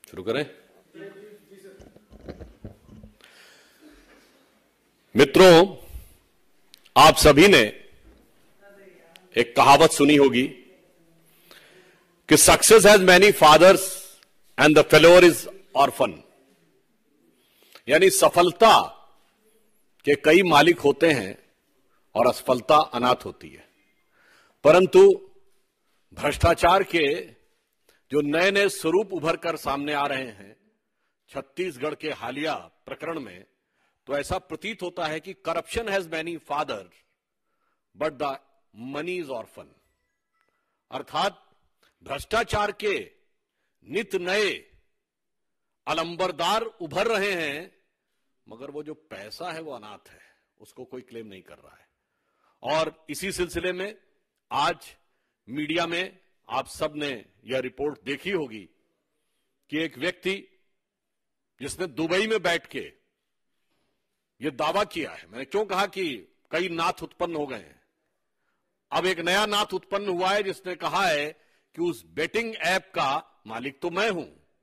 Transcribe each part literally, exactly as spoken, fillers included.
शुरू करें। मित्रों, आप सभी ने एक कहावत सुनी होगी कि success has many fathers and the failure is orphan. यानी सफलता के कई मालिक होते हैं और असफलता अनाथ होती है। परंतु भ्रष्टाचार के जो नए नए स्वरूप उभर कर सामने आ रहे हैं छत्तीसगढ़ के हालिया प्रकरण में, तो ऐसा प्रतीत होता है कि corruption has many father but the money is orphan. अर्थात भ्रष्टाचार के नित नए अलंबरदार उभर रहे हैं, मगर वो जो पैसा है वो अनाथ है, उसको कोई क्लेम नहीं कर रहा है। और इसी सिलसिले में आज मीडिया में आप सब ने यह रिपोर्ट देखी होगी कि एक व्यक्ति जिसने दुबई में बैठ के यह दावा किया है, मैंने क्यों कहा कि कई नाथ उत्पन्न हो गए हैं, अब एक नया नाथ उत्पन्न हुआ है जिसने कहा है कि उस बेटिंग ऐप का मालिक तो मैं हूं।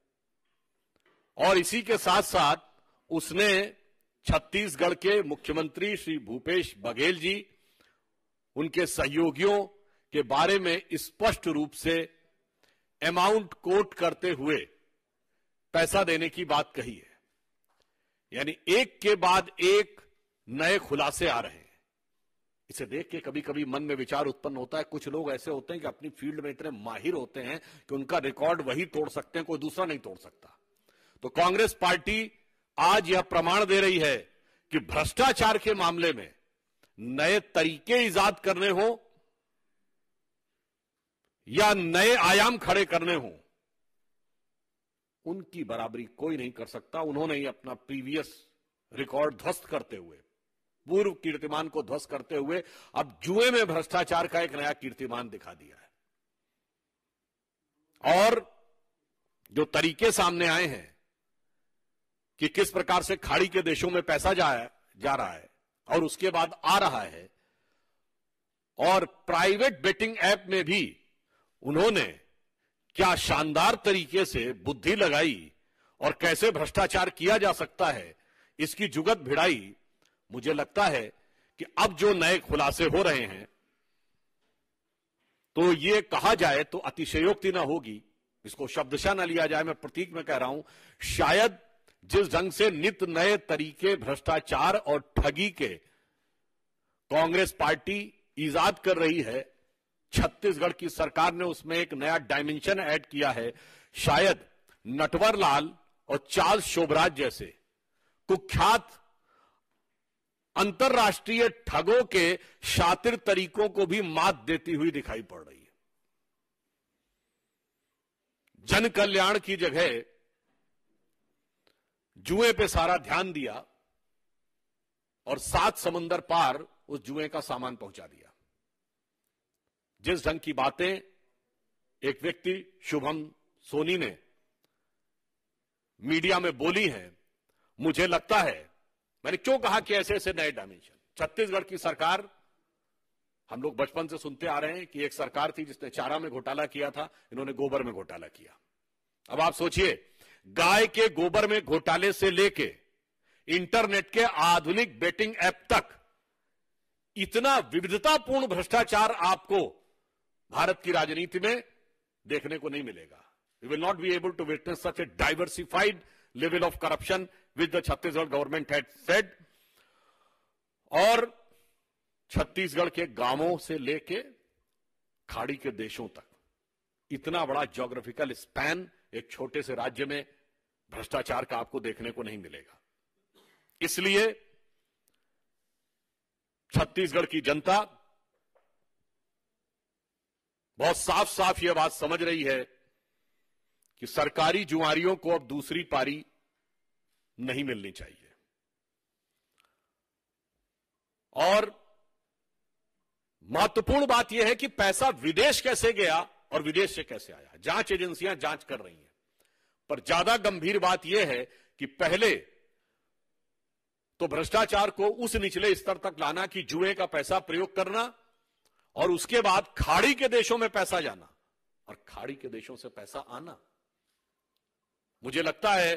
और इसी के साथ साथ उसने छत्तीसगढ़ के मुख्यमंत्री श्री भूपेश बघेल जी, उनके सहयोगियों के बारे में स्पष्ट रूप से अमाउंट कोट करते हुए पैसा देने की बात कही है। यानी एक के बाद एक नए खुलासे आ रहे हैं। इसे देख के कभी कभी मन में विचार उत्पन्न होता है, कुछ लोग ऐसे होते हैं कि अपनी फील्ड में इतने माहिर होते हैं कि उनका रिकॉर्ड वही तोड़ सकते हैं, कोई दूसरा नहीं तोड़ सकता। तो कांग्रेस पार्टी आज यह प्रमाण दे रही है कि भ्रष्टाचार के मामले में नए तरीके इजाद करने हो या नए आयाम खड़े करने हो, उनकी बराबरी कोई नहीं कर सकता। उन्होंने ही अपना प्रीवियस रिकॉर्ड ध्वस्त करते हुए, पूर्व कीर्तिमान को ध्वस्त करते हुए अब जुए में भ्रष्टाचार का एक नया कीर्तिमान दिखा दिया है। और जो तरीके सामने आए हैं कि किस प्रकार से खाड़ी के देशों में पैसा जा, जा रहा है और उसके बाद आ रहा है, और प्राइवेट बेटिंग ऐप में भी उन्होंने क्या शानदार तरीके से बुद्धि लगाई और कैसे भ्रष्टाचार किया जा सकता है, इसकी जुगत भिड़ाई। मुझे लगता है कि अब जो नए खुलासे हो रहे हैं, तो ये कहा जाए तो अतिशयोक्ति ना होगी, इसको शब्दशः न लिया जाए, मैं प्रतीक में कह रहा हूं, शायद जिस ढंग से नित नए तरीके भ्रष्टाचार और ठगी के कांग्रेस पार्टी इजाद कर रही है, छत्तीसगढ़ की सरकार ने उसमें एक नया डायमेंशन ऐड किया है। शायद नटवर लाल और चार्ल्स शोभराज जैसे कुख्यात अंतर्राष्ट्रीय ठगों के शातिर तरीकों को भी मात देती हुई दिखाई पड़ रही है। जन कल्याण की जगह जुए पे सारा ध्यान दिया और सात समंदर पार उस जुए का सामान पहुंचा दिया। जिस ढंग की बातें एक व्यक्ति शुभम सोनी ने मीडिया में बोली हैं, मुझे लगता है, मैंने क्यों कहा कि ऐसे ऐसे नए डायमेंशन। छत्तीसगढ़ की सरकार, हम लोग बचपन से सुनते आ रहे हैं कि एक सरकार थी जिसने चारा में घोटाला किया था, इन्होंने गोबर में घोटाला किया। अब आप सोचिए, गाय के गोबर में घोटाले से लेके इंटरनेट के आधुनिक बेटिंग ऐप तक इतना विविधतापूर्ण भ्रष्टाचार आपको भारत की राजनीति में देखने को नहीं मिलेगा। We will not be able to witness such a diversified level of corruption which the Chhattisgarh government had said. और छत्तीसगढ़ के गांवों से लेके खाड़ी के देशों तक इतना बड़ा ज्योग्राफिकल स्पैन एक छोटे से राज्य में भ्रष्टाचार का आपको देखने को नहीं मिलेगा। इसलिए छत्तीसगढ़ की जनता बहुत साफ साफ यह बात समझ रही है कि सरकारी जुआरियों को अब दूसरी पारी नहीं मिलनी चाहिए। और महत्वपूर्ण बात यह है कि पैसा विदेश कैसे गया और विदेश से कैसे आया, जांच एजेंसियां जांच कर रही हैं। पर ज्यादा गंभीर बात यह है कि पहले तो भ्रष्टाचार को उस निचले स्तर तक लाना कि जुए का पैसा प्रयोग करना, और उसके बाद खाड़ी के देशों में पैसा जाना और खाड़ी के देशों से पैसा आना। मुझे लगता है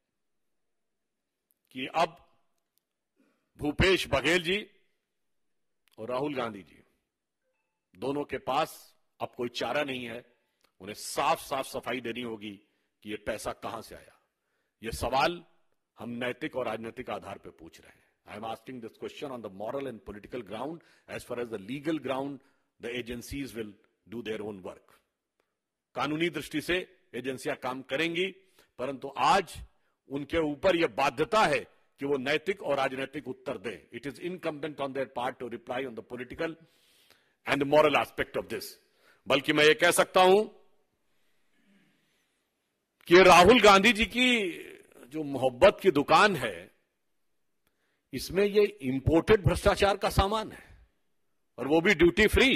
कि अब भूपेश बघेल जी और राहुल गांधी जी दोनों के पास अब कोई चारा नहीं है। उन्हें साफ साफ सफाई देनी होगी कि ये पैसा कहां से आया। ये सवाल हम नैतिक और राजनीतिक आधार पर पूछ रहे हैं। I am asking this question on the moral and political ground. As far as the legal ground, the agencies will do their own work. कानूनी दृष्टि से एजेंसियां काम करेंगी, परंतु आज उनके ऊपर यह बाध्यता है कि वो नैतिक और राजनीतिक उत्तर दें। It is incumbent on their part to reply on the political and moral aspect of this. बल्कि मैं ये कह सकता हूं कि राहुल गांधी जी की जो मोहब्बत की दुकान है, इसमें ये इंपोर्टेड भ्रष्टाचार का सामान है, और वो भी ड्यूटी फ्री।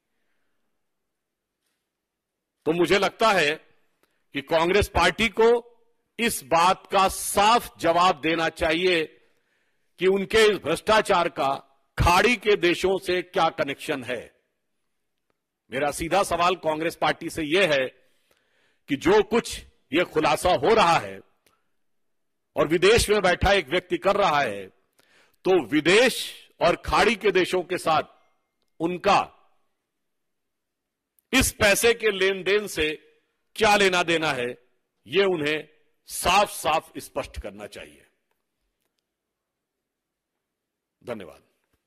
तो मुझे लगता है कि कांग्रेस पार्टी को इस बात का साफ जवाब देना चाहिए कि उनके इस भ्रष्टाचार का खाड़ी के देशों से क्या कनेक्शन है। मेरा सीधा सवाल कांग्रेस पार्टी से यह है कि जो कुछ यह खुलासा हो रहा है और विदेश में बैठा एक व्यक्ति कर रहा है, तो विदेश और खाड़ी के देशों के साथ उनका इस पैसे के लेन देन से क्या लेना देना है, यह उन्हें साफ साफ स्पष्ट करना चाहिए। धन्यवाद।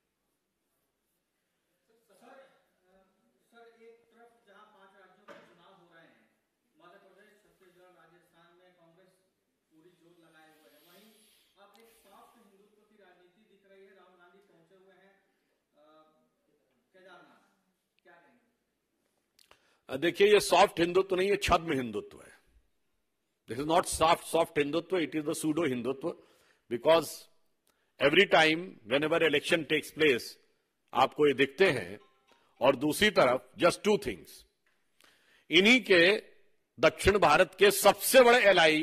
देखिए, ये सॉफ्ट हिंदुत्व नहीं है, छद्म हिंदुत्व है। This is not soft soft Hindutva, it is the pseudo Hindutva. Because every time whenever election takes place आपको ये दिखते हैं। और दूसरी तरफ जस्ट टू थिंग्स, इन्हीं के दक्षिण भारत के सबसे बड़े एलआई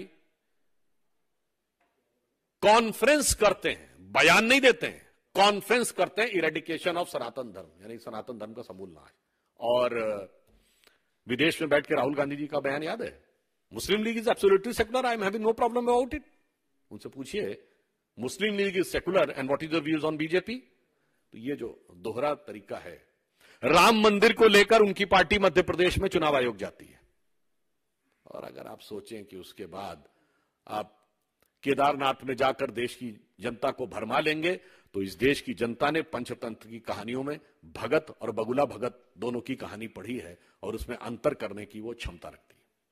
कॉन्फ्रेंस करते हैं, बयान नहीं देते हैं, कॉन्फ्रेंस करते हैं इरेडिकेशन ऑफ सनातन धर्म, यानी सनातन धर्म का समूल नाश। और विदेश में बैठ के राहुल गांधी जी का बयान याद है, Muslim League is absolutely secular, I am having no problem about it. उनसे पूछिए Muslim League is secular and what is the views on BJP. तो ये जो दोहरा तरीका है। राम मंदिर को लेकर उनकी पार्टी मध्य प्रदेश में चुनाव आयोग जाती है, और अगर आप सोचें कि उसके बाद आप केदारनाथ में जाकर देश की जनता को भरमा लेंगे, तो इस देश की जनता ने पंचतंत्र की कहानियों में भगत और बगुला भगत दोनों की कहानी पढ़ी है, और उसमें अंतर करने की वो क्षमता रखती है।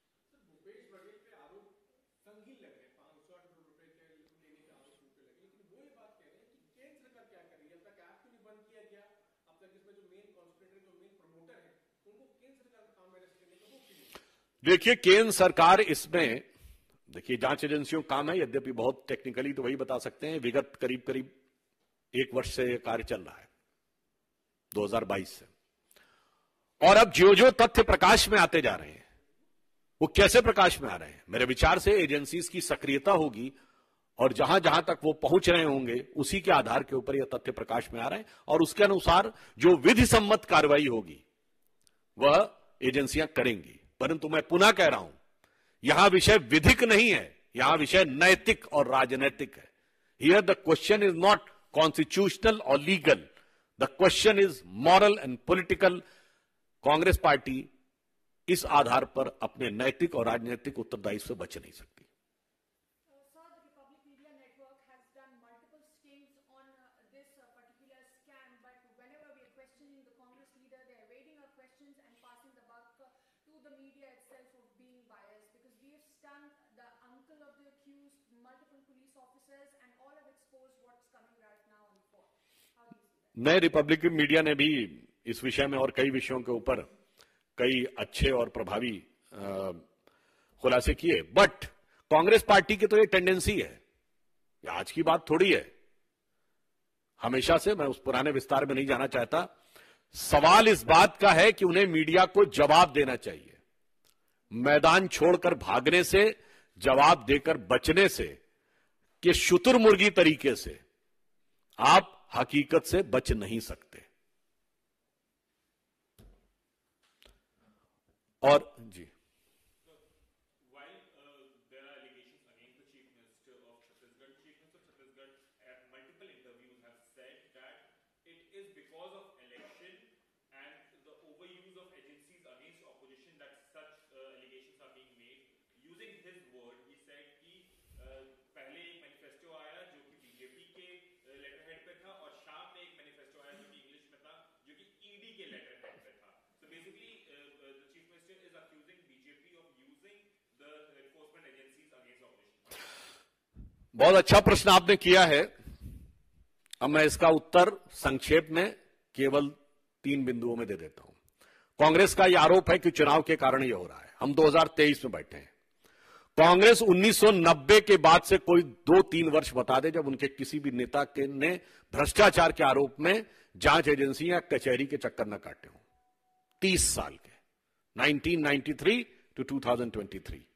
देखिए, केंद्र सरकार इसमें, देखिए जांच एजेंसियों का काम है, यद्यपि बहुत टेक्निकली तो वही बता सकते हैं। विगत करीब करीब एक वर्ष से यह कार्य चल रहा है, दो हज़ार बाईस से। और अब जो जो तथ्य प्रकाश में आते जा रहे हैं, वो कैसे प्रकाश में आ रहे हैं? मेरे विचार से एजेंसीज की सक्रियता होगी, और जहां जहां तक वो पहुंच रहे होंगे उसी के आधार के ऊपर यह तथ्य प्रकाश में आ रहे हैं, और उसके अनुसार जो विधि सम्मत कार्रवाई होगी वह एजेंसियां करेंगी। परंतु मैं पुनः कह रहा हूं, यहां विषय विधिक नहीं है, यहां विषय नैतिक और राजनैतिक है। Here the question is not constitutional और legal, the question is moral and political. Congress party इस आधार पर अपने नैतिक और राजनीतिक उत्तरदायित्व से बच नहीं सकती। नए रिपब्लिकन मीडिया ने भी इस विषय में और कई विषयों के ऊपर कई अच्छे और प्रभावी खुलासे किए। बट कांग्रेस पार्टी की तो ये टेंडेंसी है, ये आज की बात थोड़ी है, हमेशा से। मैं उस पुराने विस्तार में नहीं जाना चाहता। सवाल इस बात का है कि उन्हें मीडिया को जवाब देना चाहिए। मैदान छोड़कर भागने से, जवाब देकर बचने से, कि शुतुरमुर्गी तरीके से आप हकीकत से बच नहीं सकते। और जी, while uh, there are बहुत अच्छा प्रश्न आपने किया है। अब मैं इसका उत्तर संक्षेप में केवल तीन बिंदुओं में दे देता हूं। कांग्रेस का यह आरोप है कि चुनाव के कारण यह हो रहा है। हम दो हज़ार तेईस में बैठे हैं। कांग्रेस उन्नीस सौ नब्बे के बाद से कोई दो तीन वर्ष बता दे जब उनके किसी भी नेता के ने भ्रष्टाचार के आरोप में जांच एजेंसी या कचहरी के चक्कर न काटे हों। तीस साल के, nineteen ninety three to two thousand twenty three.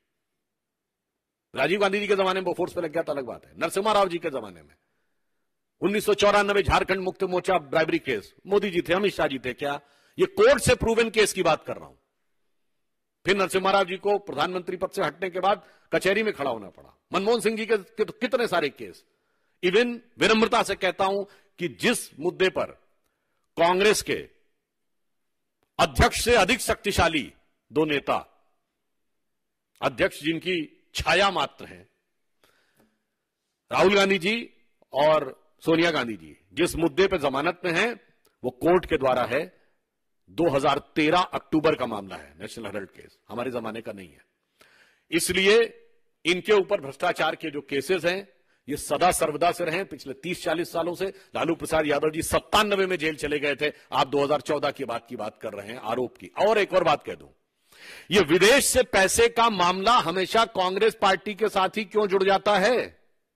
Rajiv Gandhi ji के जमाने में वो फोर्स पे लग गया तो अलग बात है। नरसिम्हा राव जी के जमाने में उन्नीस सौ चौरानबे झारखंड मुक्ति मोर्चा ब्राइबरी केस, मोदी जी थे, अमित शाह जी थे। क्या ये कोर्ट से प्रूवन केस की बात कर रहा हूं। फिर नरसिम्हा राव जी को प्रधानमंत्री पद से हटने के बाद कचहरी में खड़ा होना पड़ा। मनमोहन सिंह जी के कितने सारे केस। इवन विनम्रता से कहता हूं कि जिस मुद्दे पर कांग्रेस के अध्यक्ष से अधिक शक्तिशाली दो नेता, अध्यक्ष जिनकी छाया मात्र है, राहुल गांधी जी और सोनिया गांधी जी, जिस मुद्दे पर जमानत में हैं वो कोर्ट के द्वारा है। दो हज़ार तेरह अक्टूबर का मामला है, नेशनल हेराल्ड केस, हमारे जमाने का नहीं है। इसलिए इनके ऊपर भ्रष्टाचार के जो केसेस हैं ये सदा सर्वदा से रहे पिछले तीस चालीस सालों से। लालू प्रसाद यादव जी सत्तानबे में जेल चले गए थे, आप दो हज़ार चौदह की बात की बात कर रहे हैं, आरोप की। और एक और बात कह दूं, ये विदेश से पैसे का मामला हमेशा कांग्रेस पार्टी के साथ ही क्यों जुड़ जाता है?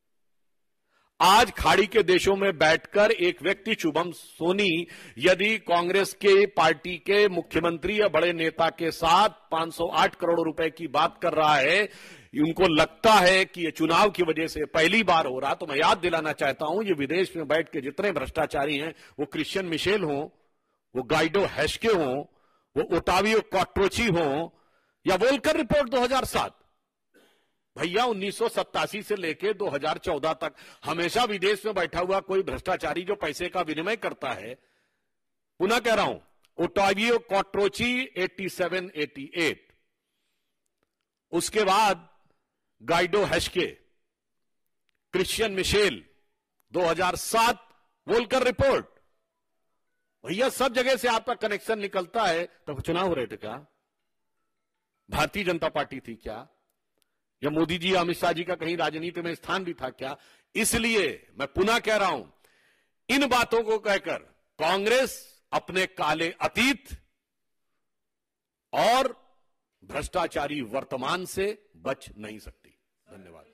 आज खाड़ी के देशों में बैठकर एक व्यक्ति शुभम सोनी यदि कांग्रेस के पार्टी के मुख्यमंत्री या बड़े नेता के साथ पांच सौ आठ करोड़ रुपए की बात कर रहा है, उनको लगता है कि ये चुनाव की वजह से पहली बार हो रहा, तो मैं याद दिलाना चाहता हूं ये विदेश में बैठ के जितने भ्रष्टाचारी हैं, वो क्रिश्चियन मिशेल हों, वो गाइडो हैस्के हों, वो ओटावियो क्वाट्रोची हों, या वोल्कर रिपोर्ट दो हज़ार सात, भैया उन्नीस सौ सत्तासी से लेकर दो हज़ार चौदह तक हमेशा विदेश में बैठा हुआ कोई भ्रष्टाचारी जो पैसे का विनिमय करता है, पुनः कह रहा हूं, ओटावियो क्वाट्रोची सत्तासी अट्ठासी, उसके बाद गाइडो हैस्के, क्रिश्चियन मिशेल दो हज़ार सात, वोल्कर रिपोर्ट, भैया सब जगह से आपका कनेक्शन निकलता है। तो चुनाव हो रहे थे क्या? भारतीय जनता पार्टी थी क्या? या मोदी जी अमित शाह जी का कहीं राजनीति में स्थान भी था क्या? इसलिए मैं पुनः कह रहा हूं, इन बातों को कहकर कांग्रेस अपने काले अतीत और भ्रष्टाचारी वर्तमान से बच नहीं सकती। धन्यवाद।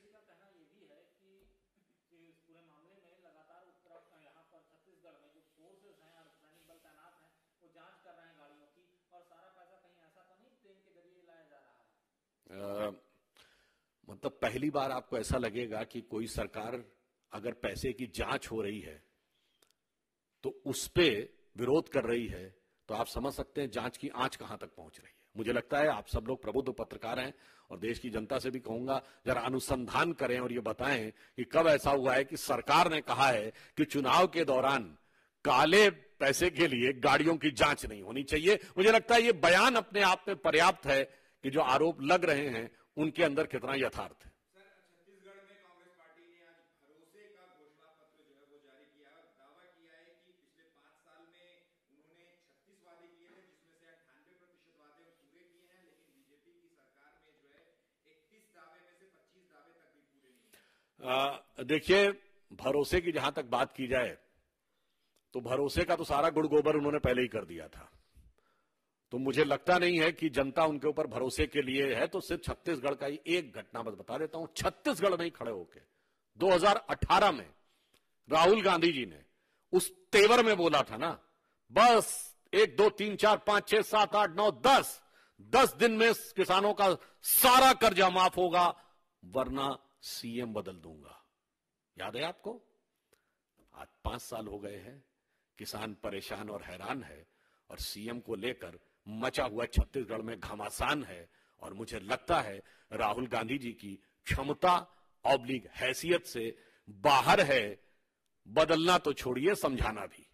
आ, मतलब पहली बार आपको ऐसा लगेगा कि कोई सरकार अगर पैसे की जांच हो रही है तो उस पे विरोध कर रही है, तो आप समझ सकते हैं जांच की आंच कहां तक पहुंच रही है। मुझे लगता है आप सब लोग प्रबुद्ध पत्रकार हैं और देश की जनता से भी कहूंगा जरा अनुसंधान करें और ये बताएं कि कब ऐसा हुआ है कि सरकार ने कहा है कि चुनाव के दौरान काले पैसे के लिए गाड़ियों की जांच नहीं होनी चाहिए। मुझे लगता है ये बयान अपने आप में पर्याप्त है कि जो आरोप लग रहे हैं उनके अंदर कितना यथार्थ है। सर, छत्तीसगढ़ में कांग्रेस पार्टी ने आज भरोसे का घोषणा पत्र जो है वो जारी किया और दावा किया है कि पिछले पांच साल में उन्होंने छत्तीस वादे किए थे, जिसमें से अट्ठानवे प्रतिशत वादे पूरे किए हैं, लेकिन बीजेपी की सरकार में जो है इकतीस दावे में से पच्चीस दावे तक भी पूरे नहीं। देखिए, भरोसे की जहां तक बात की जाए तो भरोसे का तो सारा गुड़ गोबर उन्होंने पहले ही कर दिया था, तो मुझे लगता नहीं है कि जनता उनके ऊपर भरोसे के लिए है। तो सिर्फ छत्तीसगढ़ का ही एक घटना बस बता देता हूं। छत्तीसगढ़ में ही खड़े होकर दो हज़ार अठारह में राहुल गांधी जी ने उस तेवर में बोला था ना, बस एक दो तीन चार पांच छह सात आठ नौ दस दस दिन में किसानों का सारा कर्जा माफ होगा वरना सीएम बदल दूंगा। याद है आपको? आज पांच साल हो गए हैं, किसान परेशान और हैरान है और सीएम को लेकर मचा हुआ छत्तीसगढ़ में घमासान है। और मुझे लगता है राहुल गांधी जी की क्षमता ऑब्लिक हैसियत से बाहर है, बदलना तो छोड़िए समझाना भी।